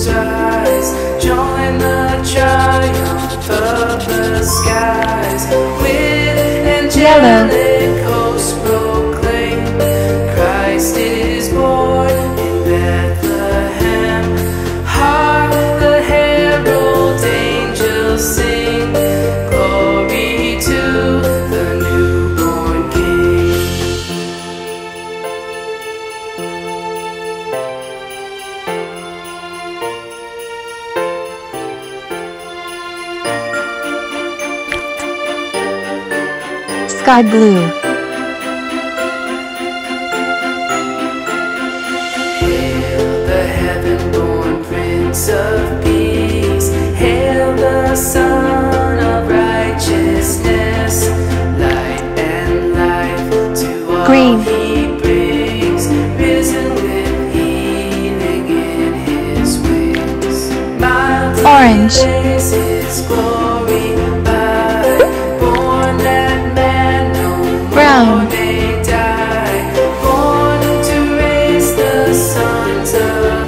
closed eyes, join the triumph of the skies. With angelic hosts proclaim, Christ is born in Bethlehem. Hark the herald angels sing, glory to the newborn King. Sky blue. Hail the heaven-born Prince of Peace, hail the Son of Righteousness, light and life to all Green. he brings, risen with healing in his wings. Mild Orange. is his glory by, born that man no Brown. more may die, born to raise the sons of